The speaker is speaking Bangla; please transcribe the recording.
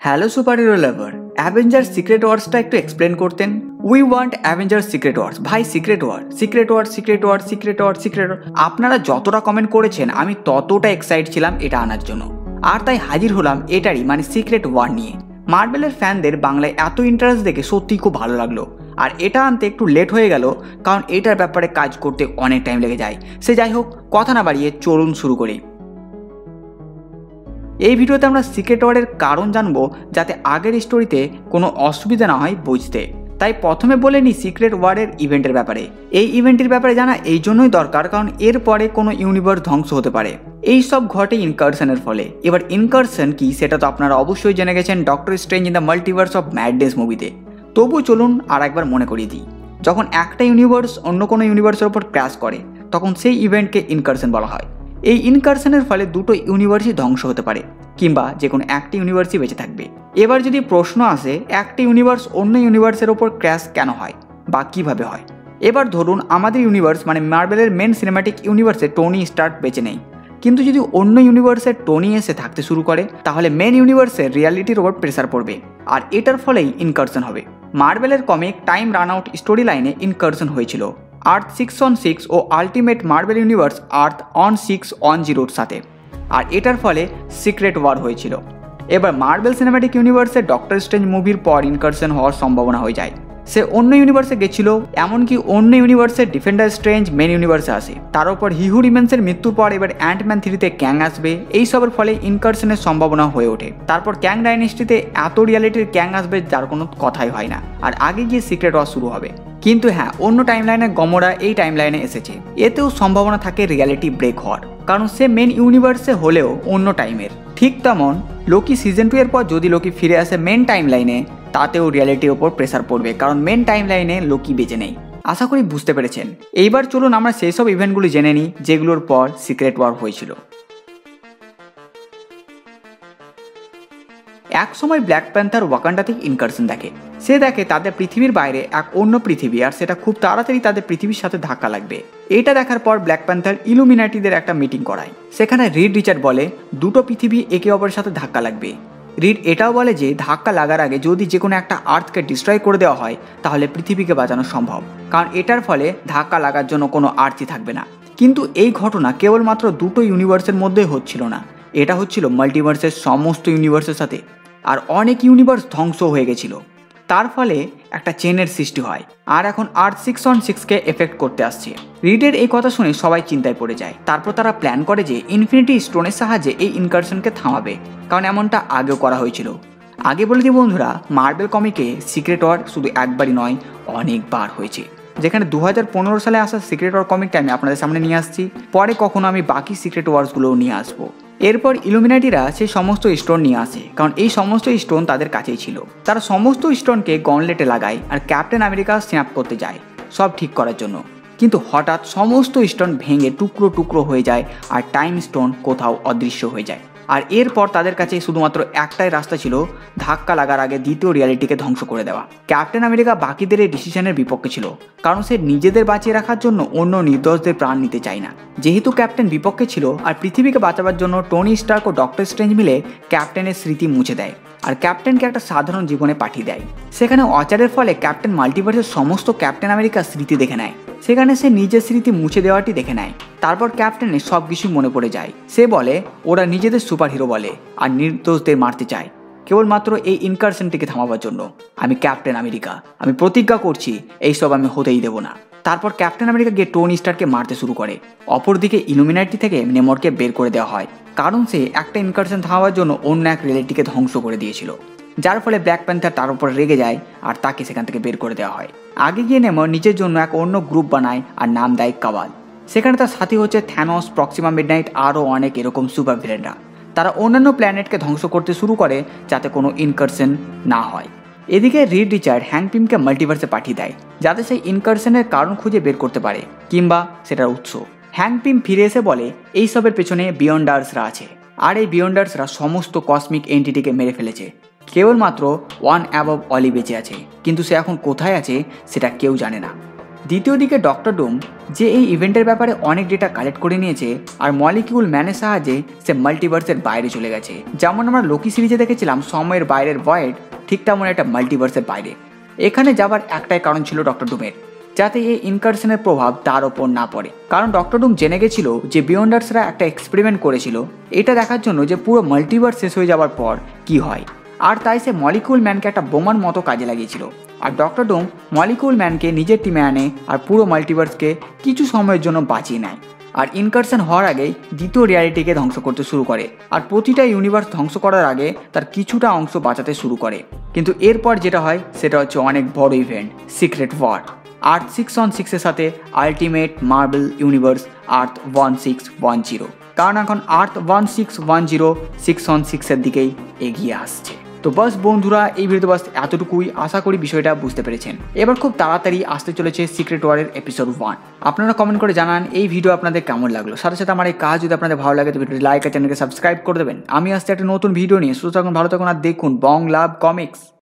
Hello superhero lover, Avenger secret ওয়ার্সটা একটু এক্সপ্লেন করতেন। We want Avenger secret wars. ভাই secret war, secret war, secret war, secret war, secret war. আপনারা যতটা কমেন্ট করেছেন আমি ততটা এক্সাইট ছিলাম এটা আনার জন্য, আর তাই হাজির হলাম এটারই মানে সিক্রেট ওয়ার নিয়ে। মার্বেলের ফ্যানদের বাংলায় এত ইন্টারেস্ট দেখে সত্যিই খুব ভালো লাগলো। আর এটা আনতে একটু লেট হয়ে গেল কারণ এটার ব্যাপারে কাজ করতে অনেক টাইম লেগে যায়। সে যাই হোক, কথা না বাড়িয়ে চলুন শুরু করি। এই ভিডিওতে আমরা সিক্রেট ওয়ারের কারণ জানবো যাতে আগের স্টোরিতে কোনো অসুবিধা না হয় বুঝতে। তাই প্রথমে বলে নিই সিক্রেট ওয়ারের ইভেন্টের ব্যাপারে। এই ইভেন্টের ব্যাপারে জানা এই জন্যই দরকার কারণ এর পরে কোনো ইউনিভার্স ধ্বংস হতে পারে। এই সব ঘটে ইনকারশনের ফলে। এবার ইনকারশন কি সেটা তো আপনারা অবশ্যই জেনে গেছেন Doctor Strange in the Multiverse of Madness মুভিতে। তবু চলুন আর একবার মনে করিয়ে দিই। যখন একটা ইউনিভার্স অন্য কোনো ইউনিভার্সের ওপর ক্র্যাশ করে তখন সেই ইভেন্টকে ইনকারশন বলা হয়। এই ইনকারশনের ফলে দুটো ইউনিভার্সই ধ্বংস হতে পারে কিংবা যে কোনো একটি ইউনিভার্সই বেঁচে থাকবে। এবার যদি প্রশ্ন আসে একটা ইউনিভার্স অন্য ইউনিভার্সের ওপর ক্র্যাশ কেন হয় বা কিভাবে হয়। এবার ধরুন আমাদের ইউনিভার্স মানে মার্বেলের মেন সিনেম্যাটিক ইউনিভার্সে টনি স্টার্ক বেঁচে নেই, কিন্তু যদি অন্য ইউনিভার্সে টনি এসে থাকতে শুরু করে তাহলে মেন ইউনিভার্সের রিয়ালিটির ওপর প্রেসার পড়বে আর এটার ফলেই ইনকারশন হবে। মার্বেলের comic time run out story লাইনে ইনকারশন হয়েছিল আর্থ 616 ও ultimate Marvel universe Earth one 610 সাথে, আর এটার ফলে সিক্রেট ওয়ার হয়েছিল। এবার মার্বেল সিনেম্যাটিক ইউনিভার্সে ডক্টর স্ট্রেঞ্জ মুভির পর ইনকারশন হওয়ার সম্ভাবনা হয়ে যায়। সে অন্য ইউনিভার্সে গেছিল, এমনকি অন্য ইউনিভার্সের ডিফেন্ডার স্ট্রেঞ্জ মেন ইউনিভার্সে আসে। তার উপর হিহু রিমেন্সের মৃত্যুর পর এবার অ্যান্টম্যান 3-তে ক্যাং আসবে। এইসবের ফলে ইনকারশনের সম্ভাবনা হয়ে ওঠে। তারপর ক্যাং ডাইনেস্টিতে এত রিয়ালিটির ক্যাং আসবে যার কোনো কথাই হয় না, আর আগে গিয়ে সিক্রেট ওয়ার শুরু হবে। কিন্তু হ্যাঁ, অন্য টাইমলাইনে গমোরা এই টাইমলাইনে এসেছে। এতেও সম্ভাবনা থাকে রিয়ালিটি ব্রেক হওয়ার, কারণ সে মেন ইউনিভার্সে হলেও অন্য টাইমের। ঠিক তেমন লোকি সিজন 2 এর পর যদি লোকি ফিরে আসে মেন টাইমলাইনে তাতেও রিয়ালিটির ওপর প্রেসার পড়বে কারণ মেন টাইমলাইনে লোকি বেঁচে নেই। আশা করি বুঝতে পেরেছেন। এইবার চলুন আমরা সেই সব ইভেন্টগুলি জেনে নিই যেগুলোর পর সিক্রেট ওয়ার হয়েছিল। এক সময় ব্ল্যাক প্যান্থার ওয়াকান্ডা থেকে ইনকারশন দেখে। সে দেখে তাদের পৃথিবীর বাইরে এক অন্য পৃথিবী, আর সেটা খুব তাড়াতাড়ি তাদের পৃথিবীর সাথে ধাক্কা লাগবে। এটা দেখার পর ব্ল্যাক প্যান্থার ইলুমিনাটিদের একটা মিটিং করায়। সেখানে রিড রিচার্ড বলে দুটো পৃথিবী একে অপরের সাথে ধাক্কা লাগবে। রিড এটাও বলে যে ধাক্কা লাগার আগে যদি যে কোনো একটা আর্থকে ডিস্ট্রয় করে দেওয়া হয় তাহলে পৃথিবীকে বাঁচানো সম্ভব, কারণ এটার ফলে ধাক্কা লাগার জন্য কোনো আর্থই থাকবে না। কিন্তু এই ঘটনা কেবলমাত্র দুটো ইউনিভার্সের মধ্যে হচ্ছিল না, এটা হচ্ছিল মাল্টিভার্সের সমস্ত ইউনিভার্সের সাথে। আর অনেক ইউনিভার্স ধ্বংস হয়ে গেছিল। তার ফলে একটা চেনের সৃষ্টি হয়, আর এখন আর্থ 616কে এফেক্ট করতে আসছে। রিডের এই কথা শুনে সবাই চিন্তায় পড়ে যায়। তারপর তারা প্ল্যান করে যে ইনফিনিটি স্টোনের সাহায্যে এই ইনকারশনকে থামাবে, কারণ এমনটা আগেও করা হয়েছিল। আগে বলে দিই বন্ধুরা, মার্বেল কমিকে সিক্রেট ওয়ার শুধু একবারই নয় অনেকবার হয়েছে। যেখানে 2015 সালে আসা সিক্রেট ওয়ার কমিকটা আমি আপনাদের সামনে নিয়ে আসছি, পরে কখনো আমি বাকি সিক্রেট ওয়ার্সগুলোও নিয়ে আসবো। এরপর ইলুমিনাটিরা সেই সমস্ত স্টোন নিয়ে আসে, কারণ এই সমস্ত স্টোন তাদের কাছেই ছিল। তারা সমস্ত স্টোনকে গনলেটে লাগায় আর ক্যাপ্টেন আমেরিকা স্ন্যাপ করতে যায় সব ঠিক করার জন্য। কিন্তু হঠাৎ সমস্ত স্টোন ভেঙে টুকরো টুকরো হয়ে যায় আর টাইম স্টোন কোথাও অদৃশ্য হয়ে যায়। আর এরপর তাদের কাছে শুধুমাত্র একটাই রাস্তা ছিল, ধাক্কা লাগার আগে দ্বিতীয় রিয়ালিটিকে ধ্বংস করে দেওয়া। ক্যাপ্টেন আমেরিকা বাকিদের এই ডিসিশনের বিপক্ষে ছিল, কারণ সে নিজেদের বাঁচিয়ে রাখার জন্য অন্য নির্দোষদের প্রাণ নিতে চায় না। যেহেতু ক্যাপ্টেন বিপক্ষে ছিল আর পৃথিবীকে বাঁচাবার জন্য টনি স্টার্ক ও ডক্টর স্ট্রেঞ্জ মিলে ক্যাপ্টেনের স্মৃতি মুছে দেয় আর ক্যাপ্টেনকে একটা সাধারণ জীবনে পাঠিয়ে দেয়। সেখানে অচারের ফলে ক্যাপ্টেন মাল্টিভার্সের সমস্ত ক্যাপ্টেন আমেরিকার স্মৃতি দেখে নেয়। সেখানে সে নিজের স্মৃতি মুছে দেওয়াটি দেখে নেয়। তারপর ক্যাপ্টেনের সব কিছুই মনে পড়ে যায়। সে বলে ওরা নিজেদের সুপার হিরো বলে আর নির্দোষদের মারতে চায় কেবলমাত্র এই ইনকারশনটিকে থামাবার জন্য। আমি ক্যাপ্টেন আমেরিকা, আমি প্রতিজ্ঞা করছি এইসব আমি হতেই দেব না। তারপর ক্যাপ্টেন আমেরিকা গিয়ে টনি স্টারকে মারতে শুরু করে। অপরদিকে ইলুমিনাটি থেকে নেমরকে বের করে দেওয়া হয়, কারণ সে একটা ইনকারশন থামাবার জন্য অন্য এক রিয়েলিটিকে ধ্বংস করে দিয়েছিল, যার ফলে ব্ল্যাক প্যান্থার তার উপর রেগে যায় আর তাকে সেখান থেকে বের করে দেওয়া হয়। আগে গিয়ে নেমর নিজের জন্য এক অন্য গ্রুপ বানায় আর নাম দেয় কাবাল। সেখানে তার সাথী হচ্ছে থ্যানোস, প্রক্সিমা মিডনাইট, আরও অনেক এরকম সুপার ভিলেনরা। তারা অন্যান্য প্ল্যানেটকে ধ্বংস করতে শুরু করে যাতে কোনো ইনকারশন না হয়। এদিকে রিড রিচার্ড হ্যাংক পিমকে মাল্টিভার্সে পাঠিয়ে দেয় যাতে সেই ইনকারশনের কারণ খুঁজে বের করতে পারে কিংবা সেটার উৎস। হ্যাংক পিম ফিরে এসে বলে এইসবের পেছনে বিয়ন্ডার্সরা আছে, আর এই বিয়ন্ডার্সরা সমস্ত কসমিক এন্টিটিকে মেরে ফেলেছে। কেবলমাত্র ওয়ান অ্যাবভ অলি বেঁচে আছে, কিন্তু সে এখন কোথায় আছে সেটা কেউ জানে না। দ্বিতীয় দিকে ডক্টর ডুম যে এই ইভেন্টের ব্যাপারে অনেক ডেটা কালেক্ট করে নিয়েছে আর মলিকিউল ম্যানের সাহায্যে সে মাল্টিভার্সের বাইরে চলে গেছে। যেমন আমরা লোকি সিরিজে দেখেছিলাম সময়ের বাইরের ভয়েড, ঠিক তেমন একটা মাল্টিভার্সের বাইরে। এখানে যাবার একটাই কারণ ছিল ডক্টর ডুমের, যাতে এই ইনকারশনের প্রভাব তার ওপর না পড়ে। কারণ ডক্টর ডুম জেনে গেছিল যে বিয়ন্ডার্সরা একটা এক্সপেরিমেন্ট করেছিল এটা দেখার জন্য যে পুরো মাল্টিভার্স শেষ হয়ে যাওয়ার পর কি হয়, আর তাই সে মলিকিউল ম্যানকে একটা বোমার মতো কাজে লাগিয়েছিল। আর ডক্টর ডুম মলিকিউল ম্যানকে নিজের টিমে আনে আর পুরো মাল্টিভার্সকে কিছু সময়ের জন্য বাঁচিয়ে নেয়। আর ইনকারশন হওয়ার আগেই দ্বিতীয় রিয়ালিটিকে ধ্বংস করতে শুরু করে, আর প্রতিটা ইউনিভার্স ধ্বংস করার আগে তার কিছুটা অংশ বাঁচাতে শুরু করে। কিন্তু এরপর যেটা হয় সেটা হচ্ছে অনেক বড় ইভেন্ট, সিক্রেট ওয়ার। আর্থ 616-এর সাথে আলটিমেট মার্বেল ইউনিভার্স আর্থ 1610, কারণ এখন আর্থ 1610 616-এর দিকেই এগিয়ে আসছে। তো বাস বন্ধুরা, এই ভিডিওতে বাস এতটুকুই। আশা করি বিষয়টা বুঝতে পেরেছেন। এবার খুব তাড়াতাড়ি আসতে চলেছে সিক্রেট ওয়ারের এপিসোড 1। আপনারা কমেন্ট করে জানান এই ভিডিও আপনাদের কেমন লাগলো। সাথে সাথে আমার এই কাজ যদি আপনাদের ভালো লাগে তো ভিডিওটি লাইক আর চ্যানেলকে সাবস্ক্রাইব করে দেবেন। আমি আসতে একটা নতুন ভিডিও নিয়ে। সুস্থ থাকুন, ভালো থাকুন আর দেখুন বং লাভ কমিক্স।